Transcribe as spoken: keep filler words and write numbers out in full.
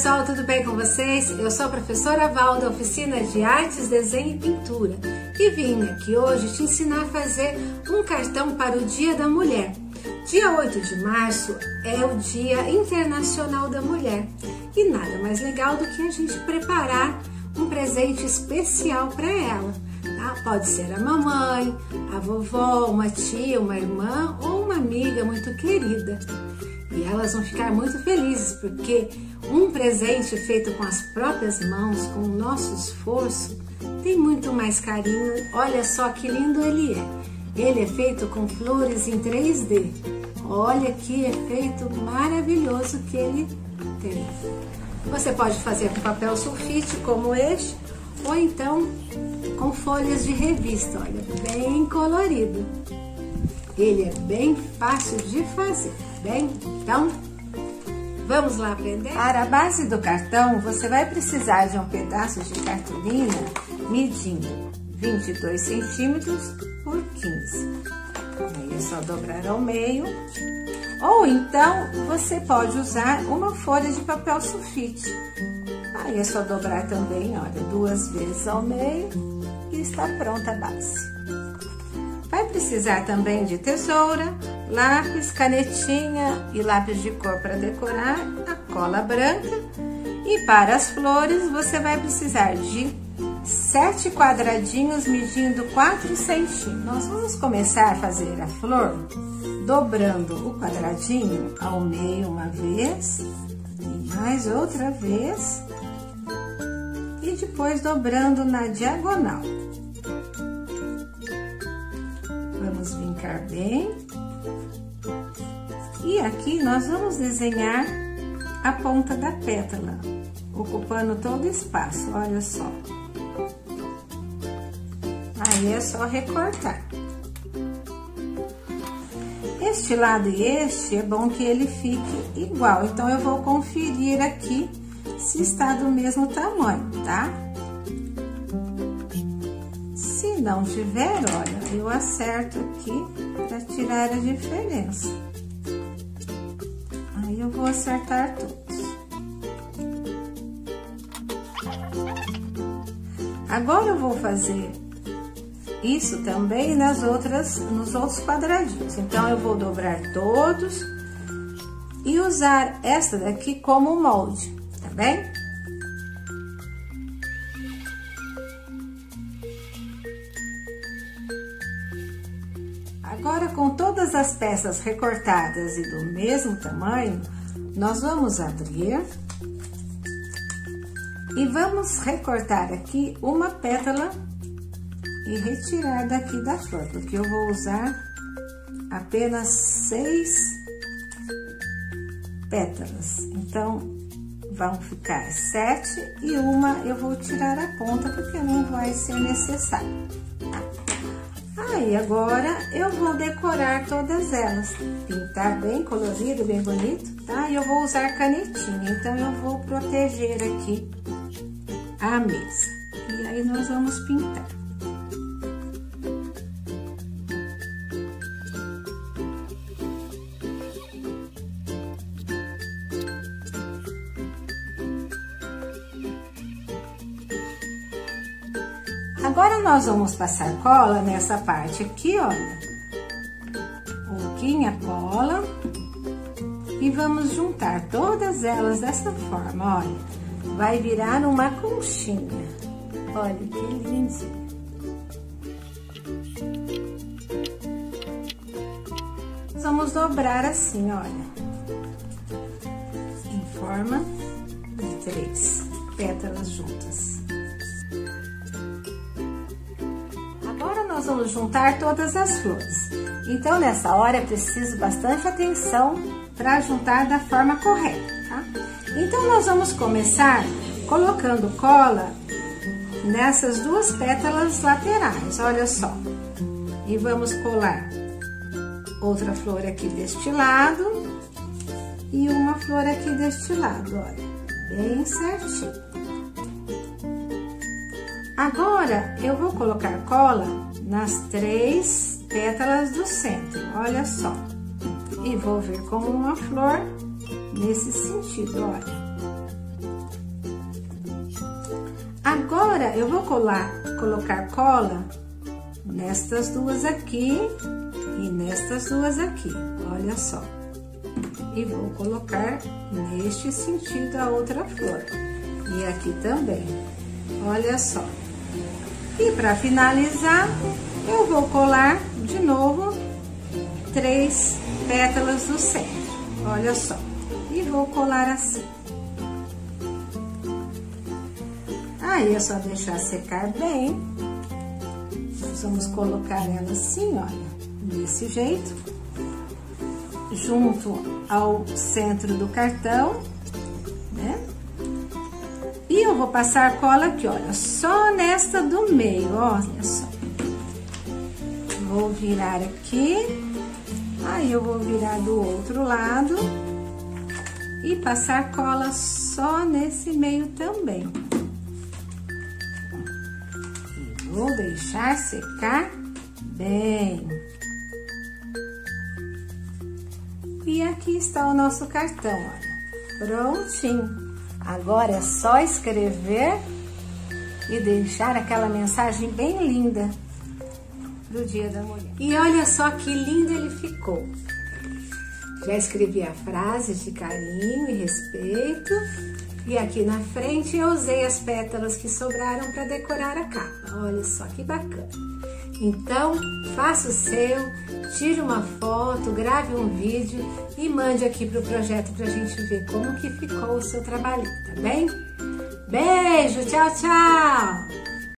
pessoal, tudo bem com vocês? Eu sou a professora Val da Oficina de Artes, Desenho e Pintura e vim aqui hoje te ensinar a fazer um cartão para o Dia da Mulher. Dia oito de março é o Dia Internacional da Mulher e nada mais legal do que a gente preparar um presente especial para ela. Tá? Pode ser a mamãe, a vovó, uma tia, uma irmã ou uma amiga muito querida. E elas vão ficar muito felizes, porque um presente feito com as próprias mãos, com o nosso esforço, tem muito mais carinho. Olha só que lindo ele é. Ele é feito com flores em três D. Olha que efeito maravilhoso que ele tem. Você pode fazer com papel sulfite como este, ou então com folhas de revista, olha, bem colorido. Ele é bem fácil de fazer, bem? Então, vamos lá aprender? Para a base do cartão, você vai precisar de um pedaço de cartolina medindo vinte e dois centímetros por quinze. Aí é só dobrar ao meio. Ou então, você pode usar uma folha de papel sulfite. Aí é só dobrar também, olha, duas vezes ao meio e está pronta a base. Vai precisar também de tesoura, lápis, canetinha e lápis de cor para decorar, a cola branca. E para as flores, você vai precisar de sete quadradinhos medindo quatro centímetros. Nós vamos começar a fazer a flor dobrando o quadradinho ao meio uma vez, e mais outra vez, e depois dobrando na diagonal. Vamos vincar bem. E aqui nós vamos desenhar a ponta da pétala, ocupando todo o espaço, olha só. Aí é só recortar. Este lado e este é bom que ele fique igual, então eu vou conferir aqui se está do mesmo tamanho, tá? Se não tiver, olha, eu acerto aqui para tirar a diferença. Aí eu vou acertar todos. Agora eu vou fazer isso também nas outras, nos outros quadradinhos. Então, eu vou dobrar todos e usar essa daqui como molde, tá bem? Agora, com todas as peças recortadas e do mesmo tamanho, nós vamos abrir e vamos recortar aqui uma pétala e retirar daqui da flor, porque eu vou usar apenas seis pétalas. Então, vão ficar sete e uma eu vou tirar a ponta, porque não vai ser necessário. Aí, agora, eu vou decorar todas elas. Pintar bem colorido, bem bonito, tá? E eu vou usar canetinha, então eu vou proteger aqui a mesa. E aí, nós vamos pintar. Agora, nós vamos passar cola nessa parte aqui, olha, um pouquinho a cola, e vamos juntar todas elas dessa forma, olha, vai virar uma conchinha, olha que lindinho. Vamos dobrar assim, olha, em forma de três pétalas juntas. Nós vamos juntar todas as flores. Então, nessa hora, é preciso bastante atenção para juntar da forma correta, tá? Então, nós vamos começar colocando cola nessas duas pétalas laterais, olha só. E vamos colar outra flor aqui deste lado e uma flor aqui deste lado, olha, bem certinho. Agora, eu vou colocar cola nas três pétalas do centro, olha só. E vou ver como uma flor nesse sentido, olha. Agora eu vou colar, colocar cola nestas duas aqui e nestas duas aqui, olha só. E vou colocar neste sentido a outra flor. E aqui também, olha só. E para finalizar, eu vou colar de novo três pétalas do centro, olha só. E vou colar assim. Aí é só deixar secar bem. Nós vamos colocar ela assim, olha, desse jeito, junto ao centro do cartão, né? E eu vou passar cola aqui, olha, só nesta do meio, olha só. Vou virar aqui, aí eu vou virar do outro lado e passar cola só nesse meio também. E vou deixar secar bem. E aqui está o nosso cartão, olha, prontinho. Agora é só escrever e deixar aquela mensagem bem linda do Dia da Mulher. E olha só que lindo ele ficou. Já escrevi a frase de carinho e respeito. E aqui na frente eu usei as pétalas que sobraram para decorar a capa. Olha só que bacana. Então, faça o seu, tire uma foto, grave um vídeo e mande aqui para o projeto para a gente ver como que ficou o seu trabalhinho, tá bem? Beijo, tchau, tchau!